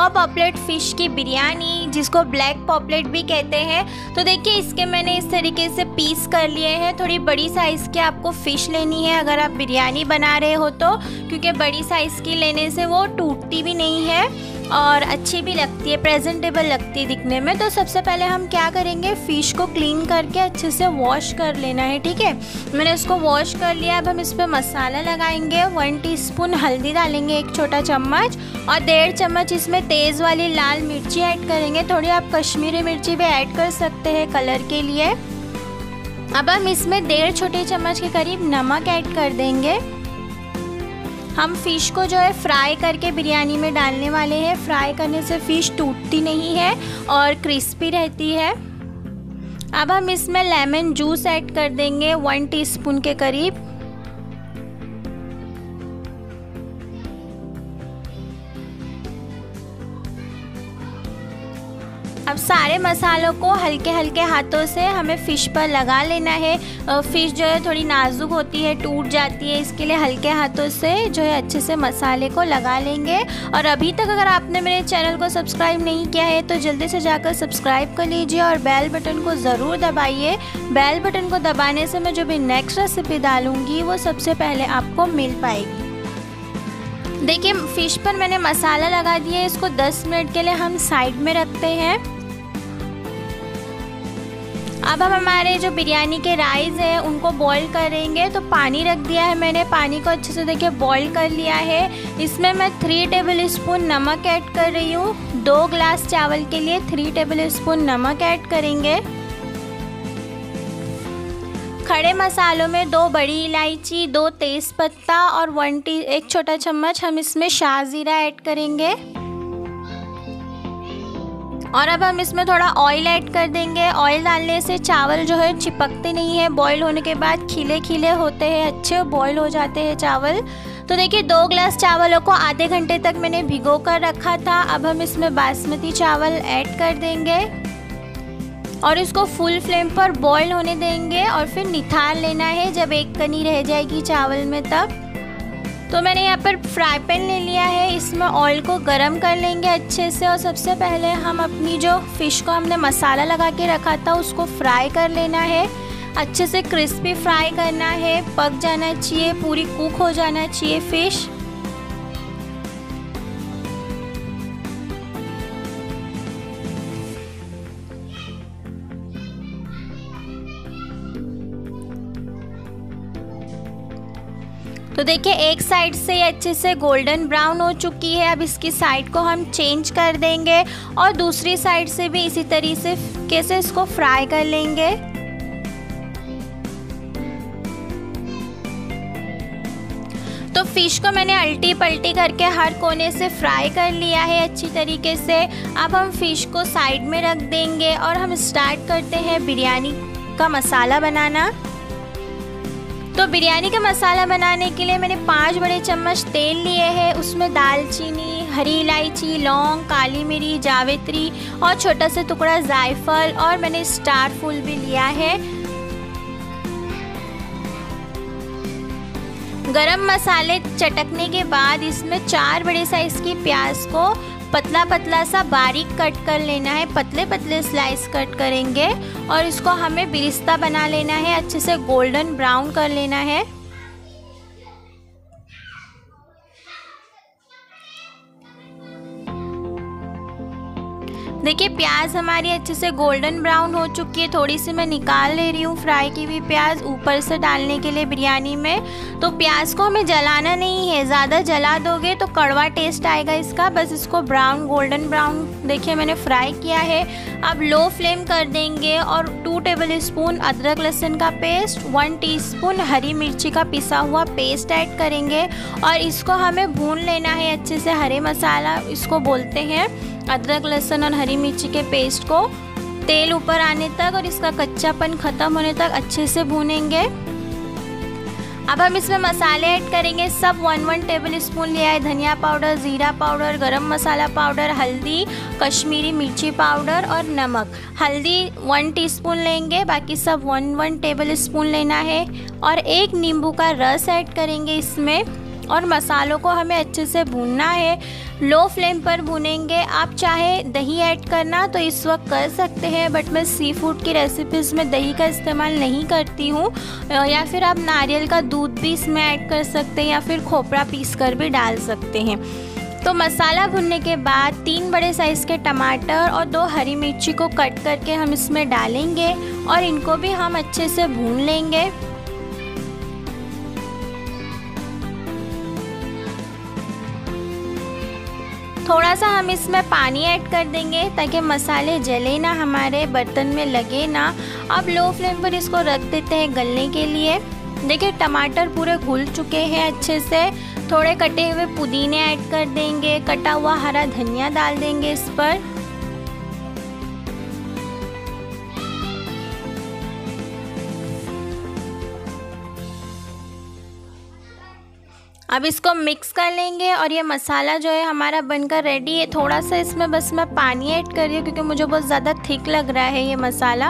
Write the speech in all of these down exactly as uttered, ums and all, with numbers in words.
तवा paplet fish की बिरयानी, जिसको black paplet भी कहते हैं। तो देखिए इसके मैंने इस तरीके से पीस कर लिए हैं। थोड़ी बड़ी साइज़ की आपको फ़िश लेनी है अगर आप बिरयानी बना रहे हो तो, क्योंकि बड़ी साइज़ की लेने से वो टूटती भी नहीं है और अच्छी भी लगती है, प्रेजेंटेबल लगती है दिखने में। तो सबसे पहले हम क्या करेंगे, फ़िश को क्लीन करके अच्छे से वॉश कर लेना है, ठीक है। मैंने इसको वॉश कर लिया। अब हम इस पर मसाला लगाएंगे। वन टीस्पून हल्दी डालेंगे, एक छोटा चम्मच, और डेढ़ चम्मच इसमें तेज़ वाली लाल मिर्ची ऐड करेंगे। थोड़ी आप कश्मीरी मिर्ची भी ऐड कर सकते हैं कलर के लिए। अब हम इसमें डेढ़ छोटे चम्मच के करीब नमक ऐड कर देंगे। हम फ़िश को जो है फ्राई करके बिरयानी में डालने वाले हैं। फ्राई करने से फ़िश टूटती नहीं है और क्रिस्पी रहती है। अब हम इसमें लेमन जूस ऐड कर देंगे, वन टीस्पून के करीब। अब सारे मसालों को हल्के हल्के हाथों से हमें फ़िश पर लगा लेना है। फ़िश जो है थोड़ी नाजुक होती है, टूट जाती है, इसके लिए हल्के हाथों से जो है अच्छे से मसाले को लगा लेंगे। और अभी तक अगर आपने मेरे चैनल को सब्सक्राइब नहीं किया है तो जल्दी से जाकर सब्सक्राइब कर लीजिए और बेल बटन को ज़रूर दबाइए। बेल बटन को दबाने से मैं जो भी नेक्स्ट रेसिपी डालूँगी वो सबसे पहले आपको मिल पाएगी। देखिए फ़िश पर मैंने मसाला लगा दिया। इसको दस मिनट के लिए हम साइड में रखते हैं। अब हम हमारे जो बिरयानी के राइस है उनको बॉईल करेंगे। तो पानी रख दिया है मैंने, पानी को अच्छे से देखिए बॉईल कर लिया है। इसमें मैं थ्री टेबल स्पून नमक ऐड कर रही हूँ। दो ग्लास चावल के लिए थ्री टेबल स्पून नमक ऐड करेंगे। खड़े मसालों में दो बड़ी इलायची, दो तेज़पत्ता और वन टी एक छोटा चम्मच हम इसमें शाहजीरा ऐड करेंगे। और अब हम इसमें थोड़ा ऑयल ऐड कर देंगे। ऑयल डालने से चावल जो है चिपकते नहीं है, बॉईल होने के बाद खिले खिले होते हैं, अच्छे बॉईल हो जाते हैं चावल। तो देखिए दो ग्लास चावलों को आधे घंटे तक मैंने भिगो कर रखा था। अब हम इसमें बासमती चावल ऐड कर देंगे और इसको फुल फ्लेम पर बॉईल होने देंगे और फिर निथार लेना है जब एक कनी रह जाएगी चावल में तब। तो मैंने यहाँ पर फ्राई पैन ले लिया है। इसमें ऑयल को गरम कर लेंगे अच्छे से और सबसे पहले हम अपनी जो फ़िश को हमने मसाला लगा के रखा था उसको फ्राई कर लेना है। अच्छे से क्रिस्पी फ्राई करना है, पक जाना चाहिए, पूरी कुक हो जाना चाहिए फ़िश। तो देखिए एक साइड से अच्छे से गोल्डन ब्राउन हो चुकी है। अब इसकी साइड को हम चेंज कर देंगे और दूसरी साइड से भी इसी तरीके से इसको फ्राई कर लेंगे। तो फ़िश को मैंने अल्टी पल्टी करके हर कोने से फ्राई कर लिया है अच्छी तरीके से। अब हम फ़िश को साइड में रख देंगे और हम स्टार्ट करते हैं बिरयानी का मसाला बनाना। तो बिरयानी का मसाला बनाने के लिए मैंने पाँच बड़े चम्मच तेल लिए हैं। उसमें दालचीनी, हरी इलायची, लौंग, काली मिरी, जावित्री और छोटा सा टुकड़ा जायफल और मैंने स्टार फूल भी लिया है। गरम मसाले चटकने के बाद इसमें चार बड़े साइज़ की प्याज को पतला पतला सा बारीक कट कर लेना है। पतले पतले स्लाइस कट करेंगे और इसको हमें बिरिस्ता बना लेना है, अच्छे से गोल्डन ब्राउन कर लेना है। देखिए प्याज हमारी अच्छे से गोल्डन ब्राउन हो चुकी है। थोड़ी सी मैं निकाल ले रही हूँ फ्राई की हुई प्याज ऊपर से डालने के लिए बिरयानी में। तो प्याज को हमें जलाना नहीं है, ज़्यादा जला दोगे तो कड़वा टेस्ट आएगा इसका। बस इसको ब्राउन गोल्डन ब्राउन देखिए मैंने फ्राई किया है। अब लो फ्लेम कर देंगे और टू टेबल स्पून अदरक लहसुन का पेस्ट, वन टीस्पून हरी मिर्ची का पिसा हुआ पेस्ट ऐड करेंगे और इसको हमें भून लेना है अच्छे से। हरे मसाला इसको बोलते हैं, अदरक लहसुन और हरी मिर्ची के पेस्ट को तेल ऊपर आने तक और इसका कच्चापन ख़त्म होने तक अच्छे से भूनेंगे। अब हम इसमें मसाले ऐड करेंगे। सब वन वन टेबल स्पून लिया है धनिया पाउडर, ज़ीरा पाउडर, गरम मसाला पाउडर, हल्दी, कश्मीरी मिर्ची पाउडर और नमक। हल्दी वन टीस्पून लेंगे, बाकी सब वन वन टेबल स्पून लेना है। और एक नींबू का रस ऐड करेंगे इसमें और मसालों को हमें अच्छे से भूनना है। लो फ्लेम पर भूनेंगे। आप चाहे दही ऐड करना तो इस वक्त कर सकते हैं, बट मैं सी फूड की रेसिपीज़ में दही का इस्तेमाल नहीं करती हूँ। या फिर आप नारियल का दूध भी इसमें ऐड कर सकते हैं या फिर खोपरा पीस कर भी डाल सकते हैं। तो मसाला भुनने के बाद तीन बड़े साइज़ के टमाटर और दो हरी मिर्ची को कट करके हम इसमें डालेंगे और इनको भी हम अच्छे से भून लेंगे। थोड़ा सा हम इसमें पानी ऐड कर देंगे ताकि मसाले जले ना, हमारे बर्तन में लगे ना। अब लो फ्लेम पर इसको रख देते हैं गलने के लिए। देखिए टमाटर पूरे घुल चुके हैं अच्छे से। थोड़े कटे हुए पुदीने ऐड कर देंगे, कटा हुआ हरा धनिया डाल देंगे इस पर। अब इसको मिक्स कर लेंगे और ये मसाला जो है हमारा बनकर रेडी है। थोड़ा सा इसमें बस मैं पानी ऐड कर रही हूँ क्योंकि मुझे बहुत ज़्यादा थिक लग रहा है ये मसाला।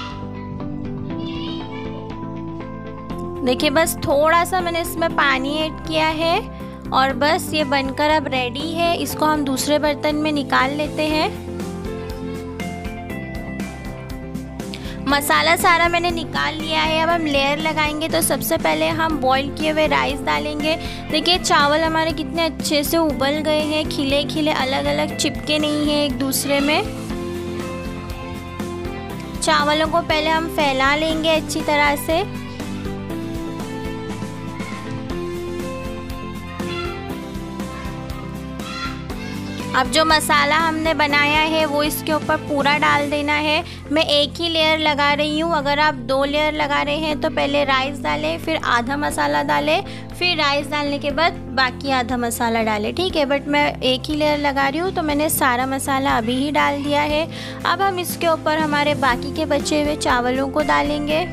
देखिए बस थोड़ा सा मैंने इसमें पानी ऐड किया है और बस ये बनकर अब रेडी है। इसको हम दूसरे बर्तन में निकाल लेते हैं। मसाला सारा मैंने निकाल लिया है। अब हम लेयर लगाएंगे। तो सबसे पहले हम बॉईल किए हुए राइस डालेंगे। देखिए चावल हमारे कितने अच्छे से उबल गए हैं, खिले खिले, अलग अलग चिपके नहीं हैं एक दूसरे में। चावलों को पहले हम फैला लेंगे अच्छी तरह से। अब जो मसाला हमने बनाया है वो इसके ऊपर पूरा डाल देना है। मैं एक ही लेयर लगा रही हूँ। अगर आप दो लेयर लगा रहे हैं तो पहले राइस डालें, फिर आधा मसाला डालें, फिर राइस डालने के बाद बाकी आधा मसाला डालें, ठीक है। बट मैं एक ही लेयर लगा रही हूँ तो मैंने सारा मसाला अभी ही डाल दिया है। अब हम इसके ऊपर हमारे बाकी के बचे हुए चावलों को डालेंगे।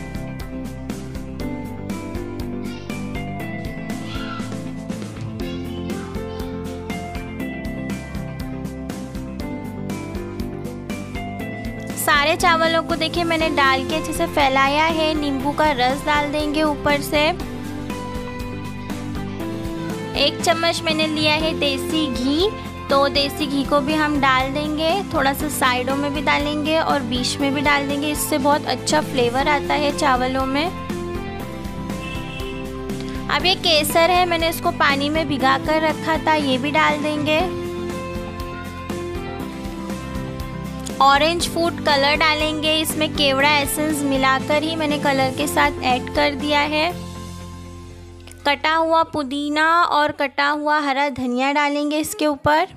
सारे चावलों को देखिए मैंने डाल के अच्छे से फैलाया है। नींबू का रस डाल देंगे ऊपर से। एक चम्मच मैंने लिया है देसी घी, तो देसी घी को भी हम डाल देंगे। थोड़ा सा साइडों में भी डालेंगे और बीच में भी डाल देंगे। इससे बहुत अच्छा फ्लेवर आता है चावलों में। अब ये केसर है, मैंने इसको पानी में भिगा कर रखा था, ये भी डाल देंगे। ऑरेंज फूड कलर डालेंगे। इसमें केवड़ा एसेंस मिलाकर ही मैंने कलर के साथ ऐड कर दिया है। कटा हुआ पुदीना और कटा हुआ हरा धनिया डालेंगे इसके ऊपर।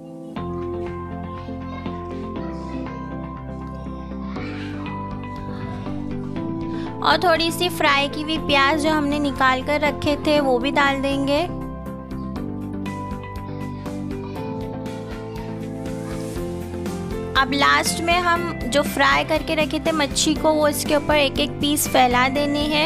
और थोड़ी सी फ्राई की हुई प्याज जो हमने निकाल कर रखे थे वो भी डाल देंगे। अब लास्ट में हम जो फ्राई करके रखे थे मच्छी को, वो इसके ऊपर एक एक पीस फैला देने हैं।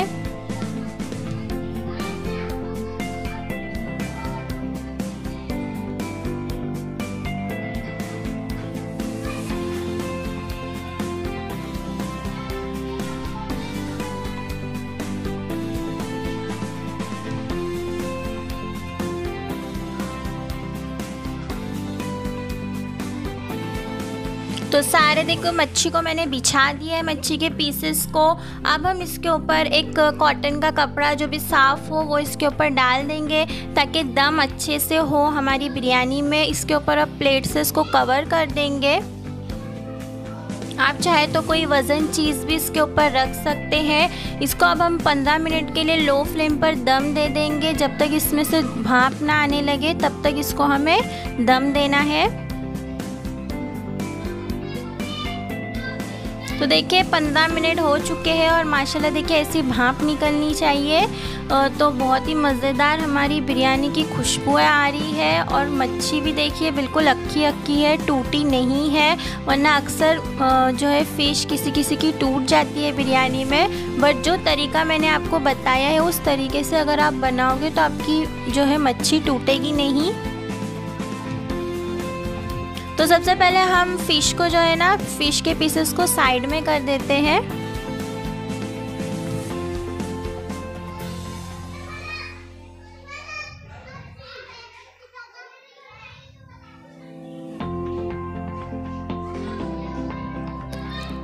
तो सारे देखो मच्छी को मैंने बिछा दिया है, मच्छी के पीसेस को। अब हम इसके ऊपर एक कॉटन का कपड़ा जो भी साफ़ हो वो इसके ऊपर डाल देंगे ताकि दम अच्छे से हो हमारी बिरयानी में। इसके ऊपर अब प्लेट से इसको कवर कर देंगे। आप चाहे तो कोई वज़न चीज़ भी इसके ऊपर रख सकते हैं। इसको अब हम पंद्रह मिनट के लिए लो फ्लेम पर दम दे देंगे। जब तक इसमें से भाप ना आने लगे तब तक इसको हमें दम देना है। तो देखिए पंद्रह मिनट हो चुके हैं और माशाल्लाह देखिए ऐसी भाप निकलनी चाहिए। तो बहुत ही मज़ेदार हमारी बिरयानी की खुशबू आ रही है। और मच्छी भी देखिए बिल्कुल अक्की अक्की है, टूटी नहीं है। वरना अक्सर जो है फ़िश किसी किसी की टूट जाती है बिरयानी में। बट जो तरीका मैंने आपको बताया है उस तरीके से अगर आप बनाओगे तो आपकी जो है मच्छी टूटेगी नहीं। तो सबसे पहले हम फ़िश को जो है ना, फ़िश के पीसेस को साइड में कर देते हैं।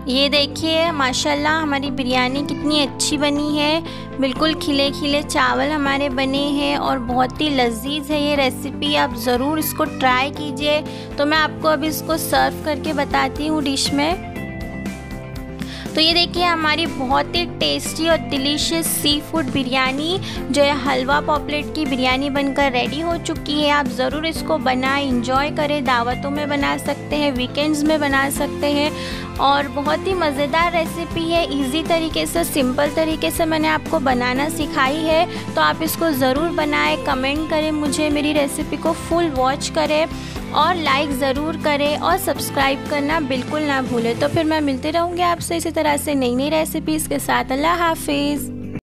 ये देखिए माशाल्लाह हमारी बिरयानी कितनी अच्छी बनी है। बिल्कुल खिले खिले चावल हमारे बने हैं और बहुत ही लजीज है ये रेसिपी। आप ज़रूर इसको ट्राई कीजिए। तो मैं आपको अभी इसको सर्व करके बताती हूँ डिश में। तो ये देखिए हमारी बहुत ही टेस्टी और डिलीशियस सी फूड बिरयानी जो है हलवा पॉपलेट की बिरयानी बनकर रेडी हो चुकी है। आप ज़रूर इसको बनाएं, इंजॉय करें। दावतों में बना सकते हैं, वीकेंड्स में बना सकते हैं और बहुत ही मज़ेदार रेसिपी है। इजी तरीके से, सिंपल तरीके से मैंने आपको बनाना सिखाई है। तो आप इसको ज़रूर बनाएं, कमेंट करें मुझे, मेरी रेसिपी को फुल वॉच करें और लाइक ज़रूर करें और सब्सक्राइब करना बिल्कुल ना भूलें। तो फिर मैं मिलते रहूँगी आपसे इसी तरह से नई नई रेसिपीज़ के साथ। अल्लाह हाफिज़।